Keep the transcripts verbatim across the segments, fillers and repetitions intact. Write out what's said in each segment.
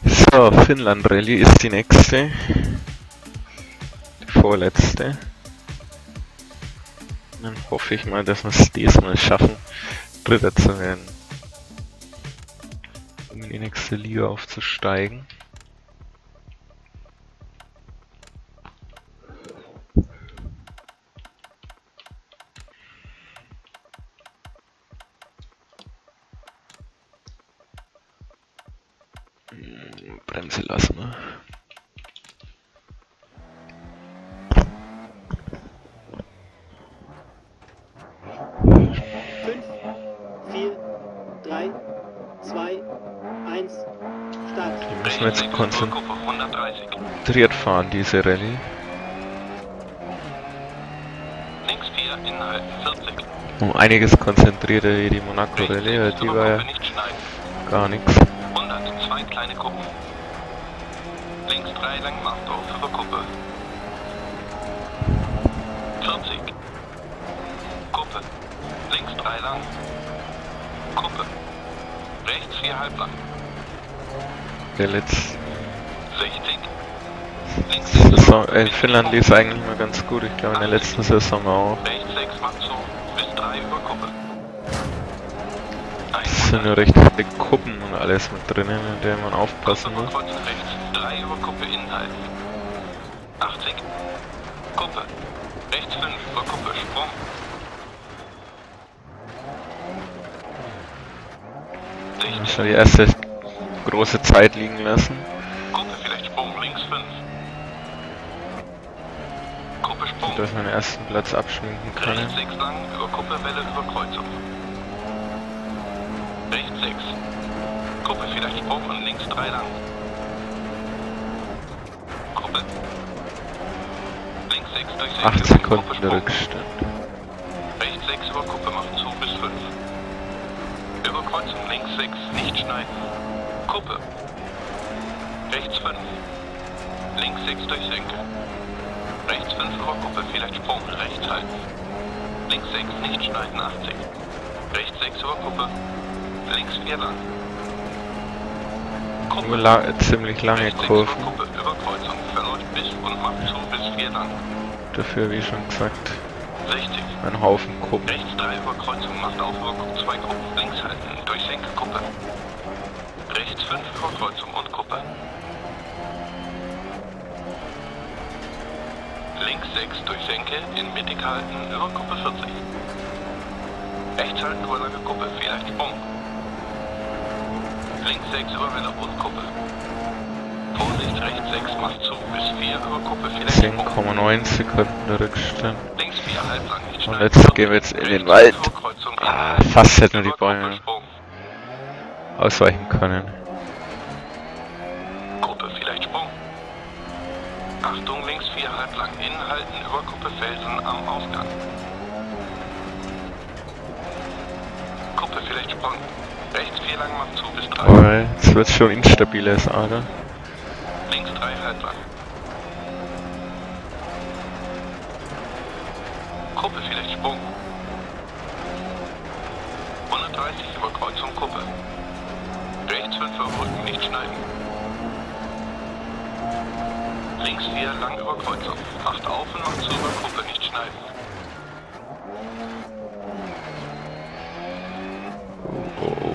So, Finnland Rallye ist die nächste. Die vorletzte. Dann hoffe ich mal, dass wir es diesmal schaffen, Dritter zu werden. Um in die nächste Liga aufzusteigen. Bremse lassen, ne? fünf, vier, drei, zwei, eins, Start. Die müssen wir jetzt konzentriert fahren, diese Rallye. Links vier, inhalten vierzig. Um einiges konzentrierter wie die Monaco Rallye, weil die war ja gar nichts. hundert, zwei kleine Kuppen. Links drei lang macht auf über Kuppe. vierzig. Kuppe. Links drei lang. Kuppe. Rechts vier halblang. Der letzte sechzig. Links Saison, äh, Finnland lief eigentlich mal ganz gut, ich glaube in der letzten Saison auch. rechts sechs macht zu. Bis drei über Kuppe. Es sind nur recht viele Kuppen und alles mit drinnen, in denen man aufpassen Kuppe muss. kreuzen rechts. drei über Kuppe inhalten. achtzig. Kuppe. Rechts fünf über Kuppe. Sprung. Schon die erste große Zeit liegen lassen. Kuppe vielleicht Sprung. Links fünf. Kuppe Sprung. Dass wir den ersten Platz abschminken können. Rechts sechs lang. Über Kuppe Welle über Kreuzung. Rechts sechs. Kuppe vielleicht Sprung und links drei lang. Kuppe. Links sechs durch Senke. acht Sekunden der Rückstand. Rechts sechs über Kuppe macht zu bis fünf. Über Kreuzung links sechs, nicht schneiden. Kuppe. Rechts fünf. Links sechs durch Senke. Rechts fünf über Kuppe, vielleicht Sprung, rechts halten. Links sechs, nicht schneiden, achtzig. Rechts sechs über Kuppe. Links vier lang. Nur la ziemlich lange Rechts sechs Kurven. über Kuppe, über Kreuzung, verläuft bis und macht zu bis vier lang. Dafür, wie schon gesagt, sechzig. ein Haufen Kuppen. Rechts drei über Kreuzung, macht auf über Kuppe, zwei Kuppen, links halten, durch Senke Kuppe. Rechts fünf über Kreuzung und Kuppe. Links sechs durch Senke, in mittig halten, über Kuppe vierzig. Rechts halten über lange Kuppe, vielleicht Sprung. Links sechs über Welle und Kuppe. Vorsicht, rechts sechs macht zu, bis vier über Kuppe, vielleicht zehn Sprung. Komma neun Sekunden der Rückstand. Links vier halblang, nicht Und schneiden. jetzt gehen wir jetzt in den Wald. Ah, fast hätten wir die Bäume ausweichen können. Kuppe, vielleicht Sprung. Achtung, links vier halblang, inhalten, über Kuppe Felsen am Ausgang. Kuppe, vielleicht Sprung. Rechts vier lang macht zu bis drei. Aber jetzt wird es schon instabiler, ist Ader. Links drei halblang. Kuppe, vielleicht Sprung. hundertdreißig über Kreuzung Kuppe. Rechts fünf über Rücken, nicht schneiden. Links vier lang über Kreuzung. Macht auf und macht zu über Kuppe, nicht schneiden. Oh, oh.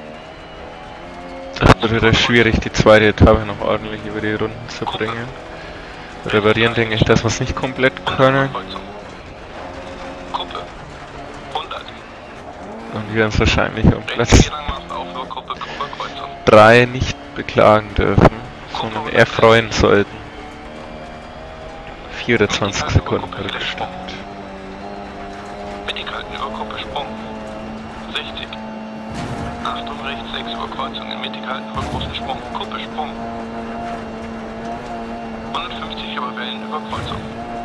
Das wird wieder schwierig, die zweite Etappe noch ordentlich über die Runden zu bringen. Reparieren denke ich, dass wir es nicht komplett können. Kuppe. hundert. Und wir uns wahrscheinlich um Rechts Platz vier lang macht auf über Kuppe, Kuppe, Kreuzung. drei nicht beklagen dürfen, sondern eher freuen sollten. vierundzwanzig Sekunden Rückstand. Mittig halten über Kuppe, Sprung. sechzig. Achtung, rechts sechs über Kreuzung, in mittig halten über großen Sprung. Kuppe, Sprung. hundertfünfzig über Wellen über Kreuzung.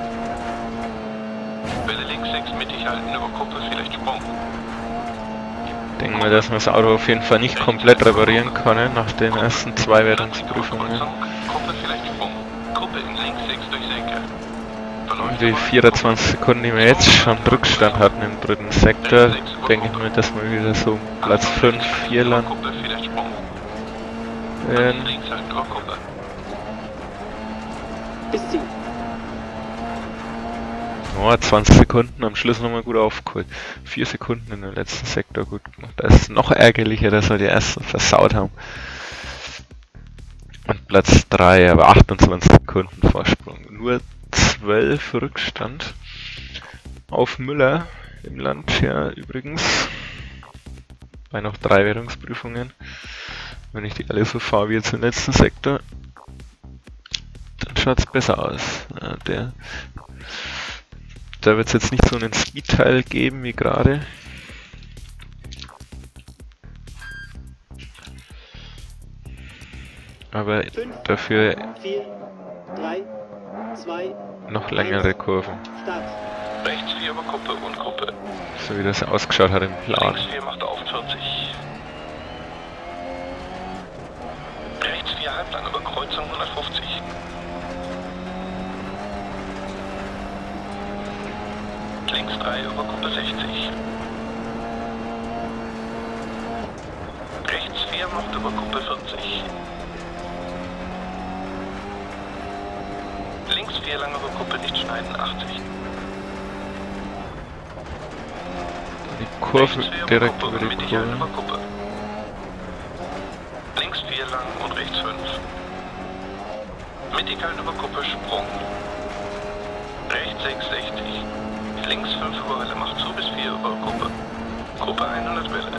Welle links sechs, mittig halten über Kuppe, vielleicht Sprung. Denken wir, dass wir das Auto auf jeden Fall nicht komplett reparieren können nach den ersten zwei Wertungsprüfungen. Kuppe, vielleicht Sprung. Kuppe in links sechs durch Senke. Und die vierundzwanzig Sekunden, die wir jetzt schon Rückstand hatten im dritten Sektor, denke ich mir, dass wir wieder so Platz fünf, vier landen. Kuppe, vielleicht Sprung. Ähm, Links halten über Kuppe. Bis Ziel. oh, zwanzig Sekunden am Schluss nochmal gut aufgeholt. vier Sekunden in dem letzten Sektor gut gemacht. Das ist noch ärgerlicher, dass wir die ersten versaut haben. Und Platz drei, aber achtundzwanzig Sekunden Vorsprung. Nur zwölf Rückstand auf Müller im Land, ja, übrigens. Bei noch drei Wertungsprüfungen. Wenn ich die alle so fahre wie jetzt im letzten Sektor, dann schaut es besser aus. Ja, der, da wird es jetzt nicht so einen Speed-Teil geben wie gerade. Aber fünf, dafür vier, drei, zwei, noch längere Kurven. Start. Rechts vier über Kuppe und Kuppe. So wie das ausgeschaut hat im Plan. Links vier macht auf vierzig. Rechts vier halblang über Kreuzung hundertfünfzig. Links drei über Kuppe sechzig. Rechts vier macht über Kuppe vierzig. Links vier lang über Kuppe nicht schneiden achtzig. Die Kurve Rechts vier direkt Kuppe über und die mittig halten über Kurve. Kuppe. Links vier lang und rechts fünf. Mittig halten über Kuppe Sprung. Rechts sechs sechzig. Links fünf über Welle macht zu bis vier über Kuppe. Kuppe hundert Welle.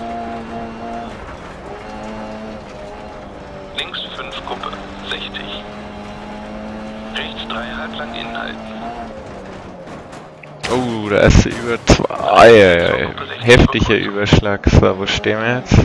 Links fünf Kuppe sechzig. Rechts drei halblang innen halten. Oh, der erste über zwei. Ja, ja, heftiger Überschlag. So, wo stehen wir jetzt?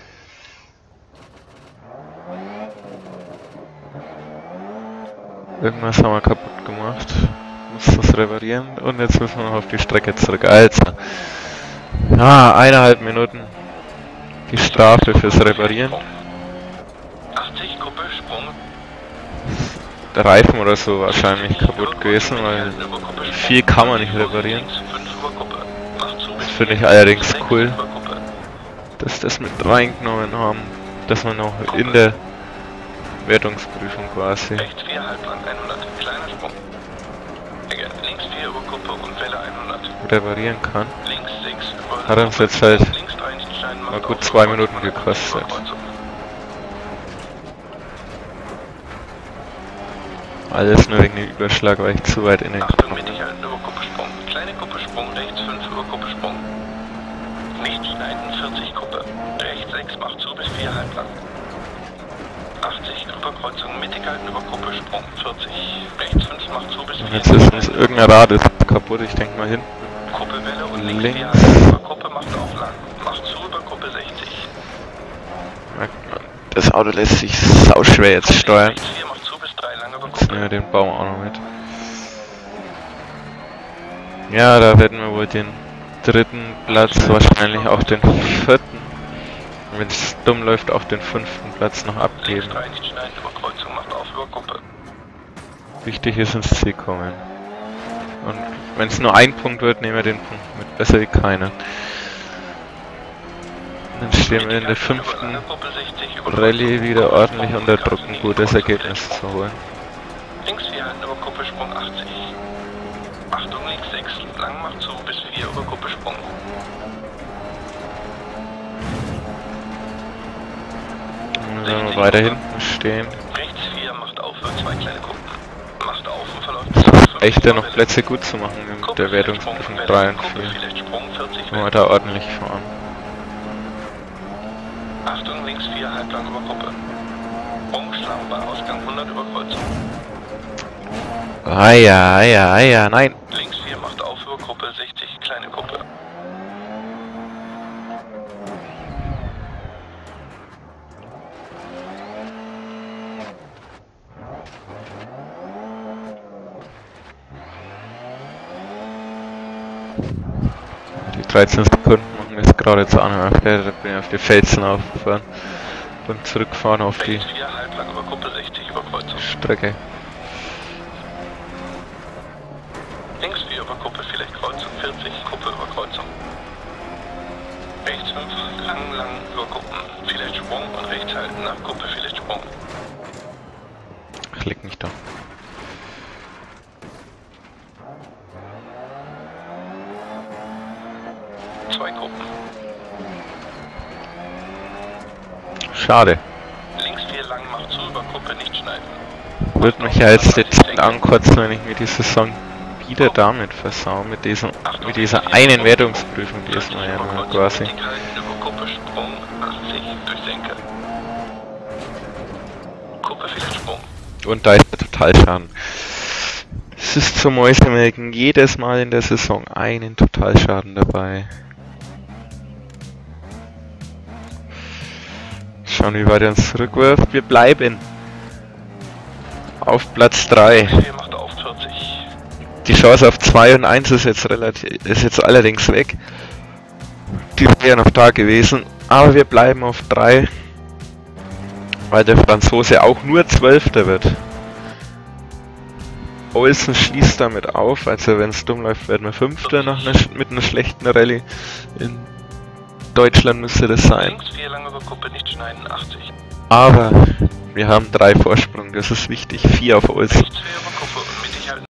Irgendwas haben wir kaputt gemacht. Muss das reparieren und jetzt müssen wir noch auf die Strecke zurück. Also, ja, eineinhalb Minuten die Strafe fürs Reparieren. achtzig Kuppe Sprung. Der Reifen oder so wahrscheinlich kaputt gewesen, weil viel kann man nicht reparieren. Das finde ich allerdings cool, dass das mit reingenommen haben, dass man noch in der Wertungsprüfung quasi Rechts vier halblang hundert. Kleiner Sprung. Links vier über Kuppe und Welle hundert. reparieren kann. Links sechs über Hat uns jetzt halt links drei nicht schneiden, mal macht gut auf zwei über Minuten Kuppe, gekostet. Kreuzung. Alles nur wegen dem Überschlag, weil ich zu weit in den Achtung, Kopf. mittig halten über Kuppe Sprung. Kleine Kuppe Sprung, rechts fünf über Kuppe Sprung. Nicht schneiden, vierzig Kuppe. Rechts sechs macht zu bis vier halblang. achtzig Kuppe Kreuzung, mittig halten über Kuppe Sprung, vierzig. Rechts fünf macht zu bis Und vier jetzt ist uns irgendein Rad ist kaputt, ich denke mal hinten. Kuppe Welle und links Links. vier halten über Kuppe macht auf lang. Macht zu über Kuppe sechzig. Merkt man, das Auto lässt sich sauschwer jetzt steuern. Rechts vier macht zu bis drei lang über Jetzt nehmen wir Kuppe. den Baum auch noch mit. Ja, da werden wir wohl den dritten Platz, wahrscheinlich auch den vierten, wenn es dumm läuft, auch den fünften Platz noch Links abgeben. drei nicht schneiden über Kreuzung macht auf über Kuppe. Wichtig ist ins Ziel kommen. Und wenn es nur ein Punkt wird, nehmen wir den Punkt mit. Besser wie keiner. Dann stehen wir in der fünften Rallye wieder ordentlich unter Druck, ein gutes Ergebnis zu holen. Links vier halten über Kuppe Sprung achtzig. Achtung, links sechs lang macht zu bis vier über Kuppe Sprung. Dann werden wir weiter hinten stehen. Rechts vier macht auf für zwei kleine Kuppen. Macht auf und verläuft bis fünfzig. Echt da noch Plätze gut zu machen mit Kuppe, der vielleicht Wertungsprüfung Sprung, drei und Kuppe, vier. vielleicht Sprung, vierzig Wenn wir da ordentlich fahren. Achtung, links vier halblang über Kuppe. Sprung, schlaubar, Ausgang hundert über Kreuzung. Ah ja, ah ja, ah ja, nein. Links vier macht auf über Kuppe, sechzig, kleine Kuppe. Die dreizehn Sekunden machen wir jetzt gerade zu Anhörer. Da bin ich auf die Felsen aufgefahren. Beim Zurückfahren auf die Rechts vier halblang über Kuppe, sechzig über Kreuzung. Strecke. Links vier über Kuppe, vielleicht Kreuzung, vierzig, Kuppe über Kreuzung. Rechts fünf, lang, lang über Kuppen, vielleicht Sprung und rechts halten nach Kuppe, vielleicht Sprung. leck mich doch. Zwei Kuppen. Schade. Links vier lang, macht zu, über Kuppe nicht schneiden. Würde mich ja jetzt dezent ankotzen, wenn ich mir die Saison wieder damit versau, mit diesem, mit dieser einen Wertungsprüfung, die ist mir ja nur quasi. Über Kuppe Sprung, achtzig durch Senke. Kuppe vielleicht Sprung. Und da ist der Totalschaden. Es ist zum Mäusemelken jedes Mal in der Saison einen Totalschaden dabei. Schauen, wie weit er uns zurückwirft. Wir bleiben auf Platz drei. vier macht auf vierzig. Die Chance auf zwei und eins ist jetzt relativ, ist jetzt allerdings weg. Die wäre noch da gewesen, aber wir bleiben auf drei, weil der Franzose auch nur Zwölfter wird. Olsen schließt damit auf, also wenn es dumm läuft, werden wir Fünfter nach einer, mit einer schlechten Rallye. In Deutschland müsste das sein. Links vier lang über Kuppe nicht schneiden, achtzig. Aber wir haben drei Vorsprung, das ist wichtig. Vier auf Olsen. Rechts vier über Kuppe und mittig halten.